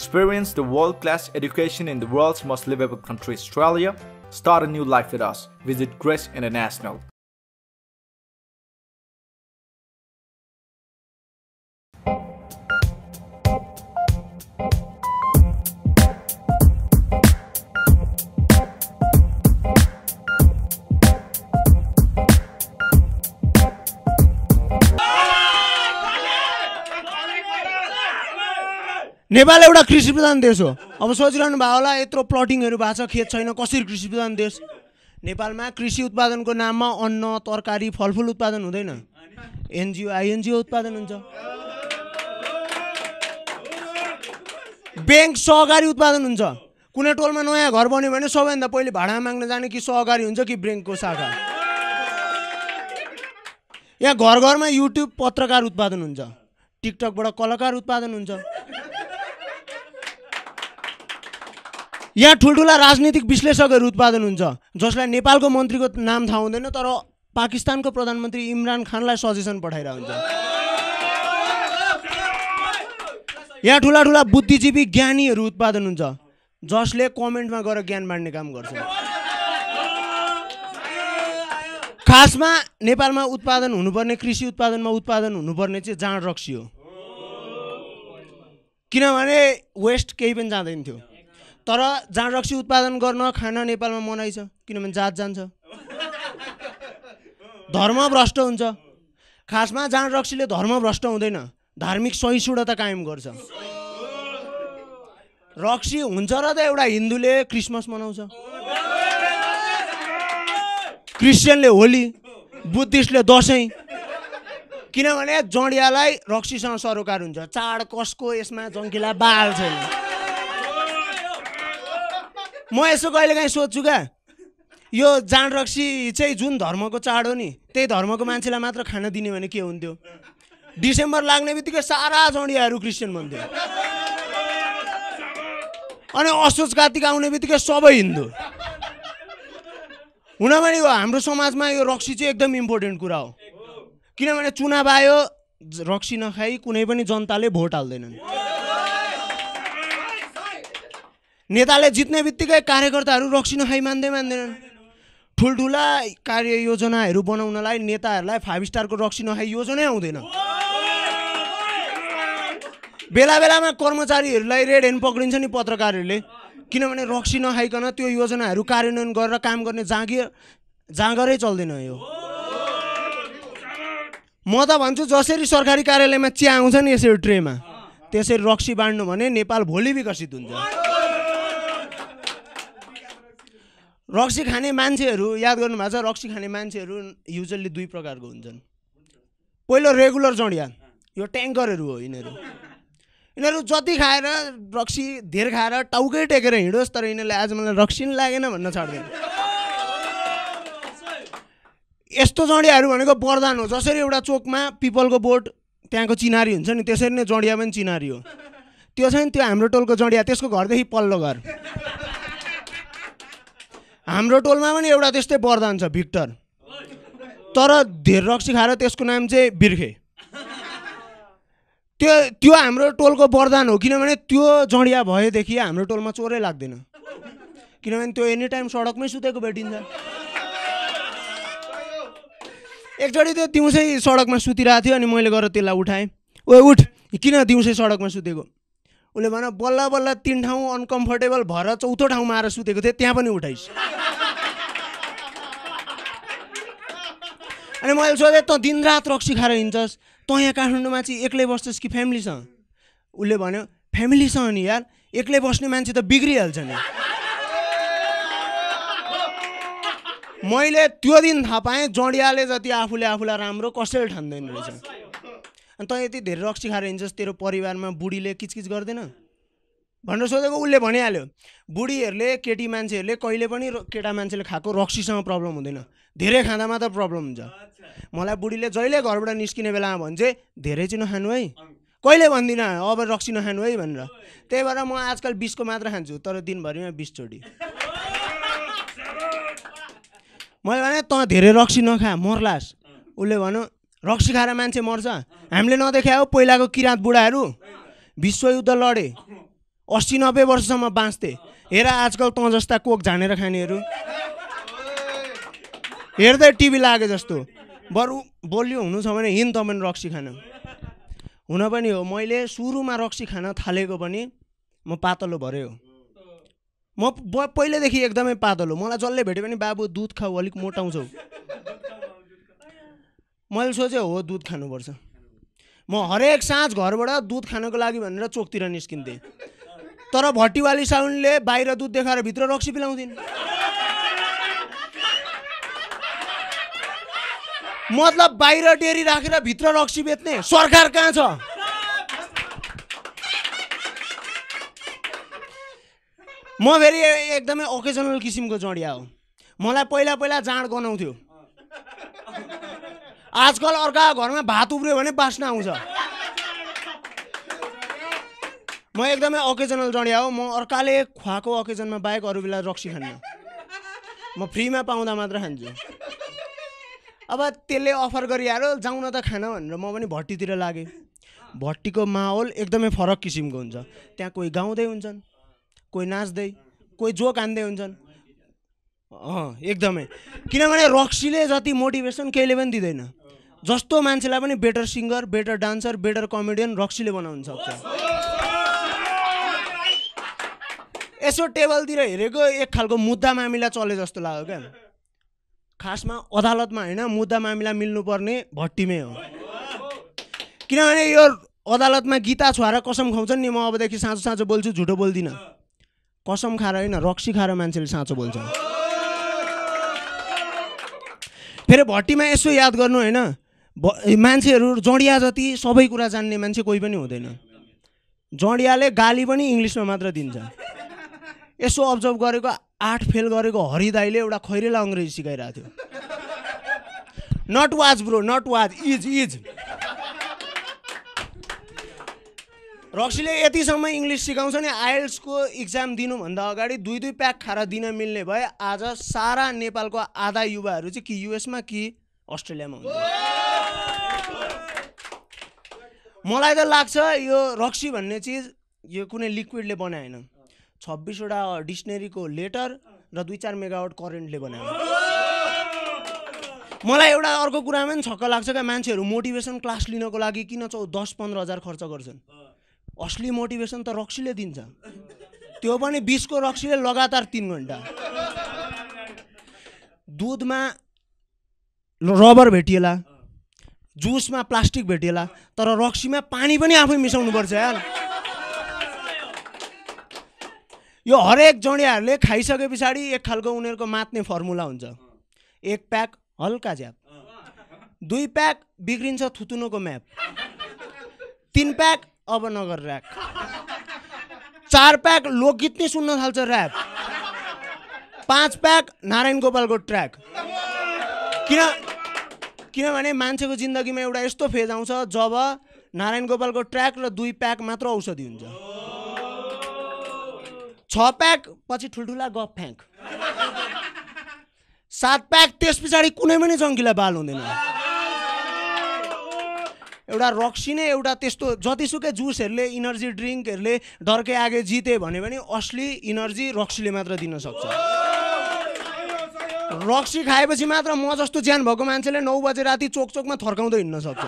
Experience the world-class education in the world's most livable country, Australia. Start a new life with us. Visit Grace International. Nepal एउटा कृषि प्रधान देश हो। अब सोचिरहनु भयो होला यत्रो प्लटिङहरु भएको छ, खेत छैन, कसरी कृषि प्रधान देश? नेपालमा कृषि उत्पादनको नाममा अन्न, तरकारी, फलफुल उत्पादन हुँदैन। एनजीओ, आईएनजीओ उत्पादन हुन्छ। बैंक सहकारी उत्पादन हुन्छ। कुनै टोलमा नयाँ घर बन्यो भने सबैभन्दा पहिले भाडा माग्न जाने कि सहकारी हुन्छ कि बैंकको शाखा। यहाँ घर घरमा युट्युब पत्रकार उत्पादन हुन्छ। टिकटकबाट कलाकार उत्पादन हुन्छ। यहाँ ठुलठुला राजनीतिक विश्लेषकहरू उत्पादन हुन्छ, जसलाई नेपालको मन्त्रीको नाम थाहा हुँदैन तर पाकिस्तानको प्रधानमन्त्री इमरान खानलाई सजेसन पठाइरहेको हुन्छ। यहाँ ठुला ठुला बुद्धिजीवी ज्ञानीहरू उत्पादन हुन्छ, जसले कमेन्टमा गएर ज्ञान बाँड्ने काम गर्छ। खासमा नेपालमा उत्पादन हुनुपर्ने कृषि उत्पादनमा उत्पादन हुनुपर्ने चाहिँ जाँड रक्सी हो। किनभने वेस्ट केही पनि जाँदैन थियो, तर जाँड रक्सी उत्पादन गर्न खान नेपालमा मनाइ छ, किनभने जात जान्छ, धर्म भ्रष्ट हुन्छ। खासमा जाँड रक्सीले धर्म भ्रष्ट हुँदैन, धार्मिक सहिष्णुता कायम गर्छ। रक्सी हुन्छ र त एउटा हिन्दूले क्रिसमस मनाउँछ, क्रिस्चियनले होली, बुद्धिस्टले दसैँ। किनभने जडियालाई रक्सीसँग सरोकार हुन्छ। चाड कसको यसमा जङ्किला बाल छैन। म यसो कहिलेकाहीँ सोध्छु क्या, यो जाँड रक्सी चाहिँ जुन धर्मको चाड हो नि, त्यही धर्मको मान्छेलाई मात्र खान दिने भने के हुन्थ्यो? डिसेम्बर लाग्ने बित्तिकै सारा जडियाहरू क्रिस्चियन बन्थ्यो, अनि असोज कार्तिक आउने बित्तिकै सबै हिन्दू। हुन पनि हो, हाम्रो समाजमा यो रक्सी चाहिँ एकदम इम्पोर्टेन्ट कुरा हो। किनभने चुनाव आयो, रक्सी नखाई कुनै पनि जनताले भोट हाल्दैनन्। नेताले जित्ने बित्तिकै कार्यकर्ताहरू रक्सी नखाई मान्दैनन्। ठुल्ठुला कार्य योजनाहरू बनाउनलाई नेताहरूलाई 5 स्टारको रक्सी नखाई योजनै आउँदैन। बेला बेलामा कर्मचारीहरूलाई रेड ह्यान्ड पक्रिन्छ नि पत्रकारहरूले, किनभने रक्सी नखाइकन त्यो योजनाहरू कार्यान्वयन गरेर काम गर्ने जाँगरै चल्दैन। यो म त भन्छु, जसरी सरकारी कार्यालयमा चिया आउँछ नि यसरी ट्रेमा, त्यसरी रक्सी बाँड्नु भने नेपाल भोलि विकसित हुन्छ। रक्सी खाने मान्छेहरू याद गर्नु भएको छ, रक्सी खाने मान्छेहरू युजली 2 प्रकारको हुन्छन्। पहिलो रेगुलर जडिया, यो ट्याङ्करहरू हो। यिनीहरू जति खाएर रक्सी धेर खाएर टाउकै टेकेर हिँडोस्, तर यिनीहरूले आज मलाई रक्सी नि लागेन भन्न छाड्दैन। यस्तो जडियाहरू भनेको वरदान हो। जसरी एउटा चोकमा पिपलको बोट त्यहाँको चिनारी हुन्छ नि, त्यसरी नै जडिया पनि चिनारी हो। त्यो छ नि, त्यो हाम्रो टोलको जडिया, त्यसको घरदेखि पल्लो घर। हाम्रो टोलमा पनि एउटा त्यस्तै वरदान छ, भिक्टर, तर धेर रक्सी खाएर त्यसको नाम चाहिँ बिर्खे। त्यो हाम्रो टोलको वरदान हो, किनभने त्यो जडिया भएदेखि हाम्रो टोलमा चोरै लाग्दैन। किनभने त्यो एनी टाइम सडकमै सुतेको भेटिन्छ। एकचोटि त्यो दिउँसै सडकमा सुतिरहेको थियो, अनि मैले गएर त्यसलाई उठाएँ, ओ उठ, किन दिउँसै सडकमा सुतेको? उसले भन, बल्ल बल्ल 3 ठाउँ अनकम्फर्टेबल भएर 4थो ठाउँमा आएर सुतेको थिएँ, त्यहाँ पनि उठाइस्। अनि मैले सोधेँ, त दिनरात रक्सी खाएर हिँड्छस्, त यहाँ काठमाडौँमा चाहिँ एक्लै बस्छस् कि फ्यामिलीसँग? उसले भन्यो, फ्यामिलीसँग नि यार, एक्लै बस्ने मान्छे त बिग्रिहाल्छ नि। मैले त्यो दिन थाहा पाएँ जडियाले जति आफूलाई राम्रो कसैले ठान्दैन रहेछ। अनि त यति धेरै रक्सी खाएर हिँड्छस्, तेरो परिवारमा बुढीले किचकिच गर्दैन भनेर सोधेको। उसले भनिहाल्यो, बुढीहरूले, केटी मान्छेहरूले कहिले पनि केटा मान्छेले खाएको रक्सीसँग प्रब्लम हुँदैन, धेरै खाँदा मात्र प्रब्लम हुन्छ। मलाई बुढीले जहिले घरबाट निस्किने बेलामा भन्छ, धेरै चाहिँ नखानु है, कहिले भन्दिनँ अब रक्सी नखानु है भनेर। त्यही भएर म आजकल 20 को मात्र खान्छु, तर दिनभरिमा 20 चोटि। मैले भने, त धेरै रक्सी नखा, मर्लास्। उसले भन्यो, रक्सी खाएर मान्छे मर्छ? हामीले नदेखायो पहिलाको किराँत बुढाहरू विश्वयुद्ध लडे, 80-90 वर्षसम्म बाँच्थे। हेर आजकल तँ जस्ता कोक झानेर खानेहरू हेर्दै टिभी लागे जस्तो। बरु बोलियो हुनु छ भने हिँड तपाईँ रक्सी खान। हुन पनि हो, मैले सुरुमा रक्सी खान थालेको पनि म पातलो भरे हो। म पहिलेदेखि एकदमै पातलो। मलाई जसले भेट्यो भने बाबु दुध खाऊ, अलिक मोटाउँछौ। मैले सोचेँ हो दुध खानुपर्छ। म हरेक साँझ घरबाट दुध खानको लागि भनेर चोकतिर निस्किन्थेँ। तर भट्टीवाली साउनले बाहिर दुध देखाएर भित्र रक्सी पिलाउँथिन्। मतलब बाहिर डेरी राखेर भित्र रक्सी बेच्ने सरकार कहाँ छ? म फेरि एकदमै ओकेजनल किसिमको जडिया हो। मलाई पहिला पहिला जाँड गनाउँथ्यो। आजकल अर्का घरमा भात उब्रियो भने बास्ना आउँछ। म एकदमै ओकेजनल जडिया हो। म अर्काले खुवाएको ओकेजनमा बाहेक अरू बेला रक्सी खान्न। म फ्रीमा पाउँदा मात्र खान्छु। अब त्यसले अफर गरिहाल्यो जाउँ न त खान भनेर म पनि भट्टीतिर लागेँ। भट्टीको माहौल एकदमै फरक किसिमको हुन्छ। त्यहाँ कोही गाउँदै हुन्छन्, कोही नाच्दै, कोही जोक हान्दै हुन्छन्। एकदमै, किनभने रक्सीले जति मोटिभेसन केहीले पनि दिँदैन। जस्तो मान्छेलाई पनि better singer, better dancer, better comedian रक्सीले बनाउन सक्छ। यसो टेबलतिर हेरेको एक खालको मुद्दा मामिला चले जस्तो लाग्यो क्या। खासमा अदालतमा होइन, मुद्दा मामिला मिल्नुपर्ने भट्टीमै हो। किनभने यो अदालतमा गीता छुवाएर कसम खुवाउँछन् नि, म अबदेखि साँचो साँचो बोल्छु, झुटो बोल्दिनँ। कसम खाएर होइन, रक्सी खाएर मान्छेले साँचो बोल्छ। फेरि भट्टीमा यसो याद गर्नु होइन, मान्छेहरू जडिया जति सबै कुरा जान्ने मान्छे कोही पनि हुँदैन। जडियाले गाली पनि इङ्ग्लिसमा मात्र दिन्छ। यसो अब्जर्भ गरेको 8 फेल गरेको हरिदाईले एउटा खैरेला अङ्ग्रेजी सिकाइरहेको थियो। Not watch bro, not watch, is. रक्सीले यतिसम्म इङ्ग्लिस सिकाउँछ नि, आइएल्सको इक्जाम दिनुभन्दा अगाडि 2 प्याक खाएर दिन मिल्ने भए आज सारा नेपालको आधा युवाहरू चाहिँ कि युएसमा कि अस्ट्रेलियामा हुन्छ। मलाई त लाग्छ यो रक्सी भन्ने चिज यो कुनै लिक्विडले बनाएन। 26वटा डिक्सनेरीको लेटर र 2-4 मेगावाट करेन्टले बनायो। मलाई एउटा अर्को कुरामा पनि छक्क लाग्छ क्या, मान्छेहरू मोटिभेसन क्लास लिनको लागि किन 10-15 हजार खर्च गर्छन्। असली मोटिभेसन त रक्सीले दिन्छ। त्यो पनि 20 को रक्सीले लगातार 3 घण्टा। दुधमा रबर भेटिएला, जुसमा प्लास्टिक भेटिएला, तर रक्सीमा पानी पनि आफै मिसाउनुपर्छ यार। यो हरेक जडियाहरूले खाइसके पछाडि एक खालको उनीहरूको मात्ने फर्मुला हुन्छ। 1 प्याक हल्का ज्याप, 2 प्याक बिग्रिन्छ थुतुनुको म्याप, 3 प्याक अब नगर ऱ्याक, 4 प्याक लोकगीत नै सुन्न थाल्छ ऱ्याप, 5 प्याक नारायण गोपालको ट्र्याक। किनभने मान्छेको जिन्दगीमा एउटा यस्तो फेज आउँछ जब नारायण गोपालको ट्र्याक र 2 प्याक मात्र औषधि हुन्छ। 6 प्याक पछि ठुल्ठुला गफ फ्याङ्क, 7 प्याक त्यस पछाडि कुनै पनि जङ्कीलाई बाल हुँदैन। एउटा रक्सी नै एउटा त्यस्तो, जतिसुकै जुसहरूले इनर्जी ड्रिङ्कहरूले डरकै आगे जिते भने पनि असली इनर्जी रक्सीले मात्र दिन सक्छ। रक्सी खाएपछि मात्र म जस्तो ज्यान भएको मान्छेले 9 बजे राति चोकमा थर्काउँदै हिँड्न सक्छ।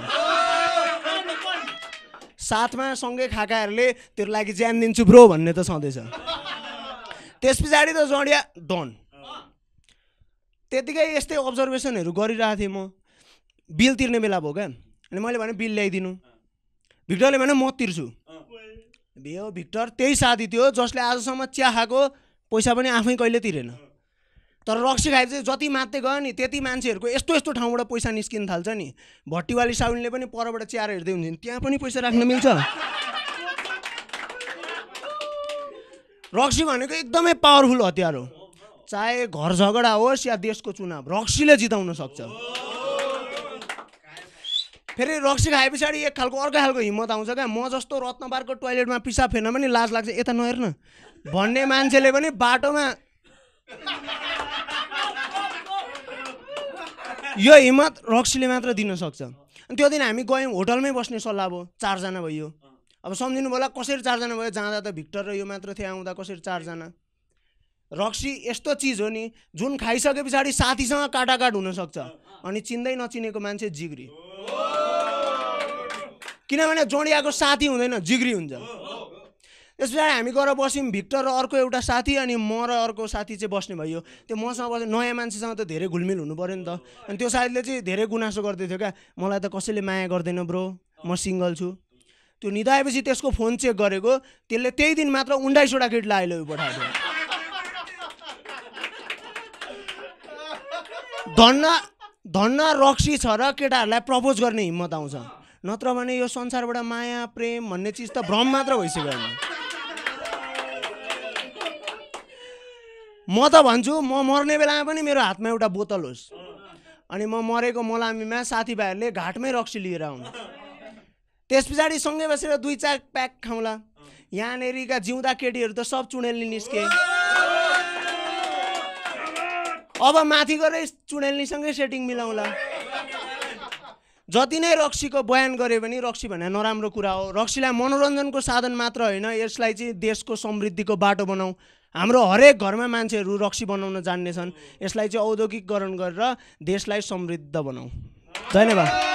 साथमा सँगै खाकाहरूले तेरो लागि ज्यान दिन्छु ब्रो भन्ने त छँदैछ। त्यस पछाडि त जडिया डन। त्यतिकै यस्तै अब्जर्भेसनहरू गरिरहेको थिएँ म। बिल तिर्ने बेला भयो क्या, अनि मैले भने बिल ल्याइदिनु। भिक्टरले भने म तिर्छु। भयो भिक्टर त्यही साथी थियो जसले आजसम्म चिया खाएको पैसा पनि आफै कहिले तिरेन। तर रक्सी खाएपछि जति मात्दै गयो नि त्यति मान्छेहरूको यस्तो यस्तो ठाउँबाट पैसा निस्किन थाल्छ नि। भट्टीवाली साउनले पनि परबाट चिया हेर्दै हुन्छन्, त्यहाँ पनि पैसा राख्न मिल्छ। रक्सी भनेको एकदमै पावरफुल हतियार हो। चाहे घर झगडा होस् या देशको चुनाव, रक्सीले जिताउन सक्छ। फेरि रक्सी खाए पछाडि एक खालको अर्को खालको हिम्मत आउँछ क्या। म जस्तो रत्नबारको टोइलेटमा पिसाब फेर्न पनि लाज लाग्छ, यता नहेर्न भन्ने मान्छेले पनि बाटोमा यो हिम्मत रक्सीले मात्र दिन सक्छ। अनि त्यो दिन हामी गयौँ, होटलमै बस्ने सल्लाह भयो, 4 जना भयो। अब सम्झिनु होला कसरी 4 जना भयो, जाँदा त भिक्टर र यो मात्र थियो, आउँदा कसरी 4 जना। रक्सी यस्तो चिज हो नि जुन खाइसके पछाडि साथीसँग काटाकाट हुनसक्छ, अनि चिन्दै नचिनेको मान्छे जिग्री। किनभने जोडियाको साथी हुँदैन, जिग्री हुन्छ। त्यस पछाडि हामी गएर बस्यौँ, भिक्टर र अर्को एउटा साथी, अनि म र अर्को साथी चाहिँ बस्ने भयो। त्यो मसँग बस्ने नयाँ मान्छेसँग त धेरै घुलमिल हुनु पऱ्यो नि त। अनि त्यो साथीले चाहिँ धेरै गुनासो गर्दै थियो क्या, मलाई त कसैले माया गर्दैन ब्रो, म सिङ्गल छु। त्यो निदाएपछि त्यसको फोन चेक गरेको, त्यसले त्यही दिन मात्र 19वटा केटीलाई आई लभ यु पठाएको थियो। धन्न रक्सी छ र केटाहरूलाई प्रपोज गर्ने हिम्मत आउँछ, नत्र भने यो संसारबाट माया प्रेम भन्ने चिज त भ्रम मात्र भइसक्यो। म त भन्छु म मर्ने बेलामा पनि मेरो हातमा एउटा बोतल होस्, अनि म मरेको मलामीमा साथीभाइहरूले घाटमै रक्सी लिएर आउनु। त्यस पछाडि सँगै बसेर 2-4 प्याक खाउँला। यहाँनेरिका जिउँदा केटीहरू त सब चुडेलनी निस्के। अब माथि गएर चुडेलनीसँगै सेटिङ मिलाउँला। जति नै रक्सीको बयान गरे पनि रक्सी भने नराम्रो कुरा हो। रक्सीलाई मनोरञ्जनको साधन मात्र होइन, यसलाई चाहिँ देशको समृद्धिको बाटो बनाऊ। हाम्रो हरेक घरमा मान्छेहरू रक्सी बनाउन जान्ने छन्। यसलाई चाहिँ औद्योगिकरण गरेर देशलाई समृद्ध बनाऊ। धन्यवाद।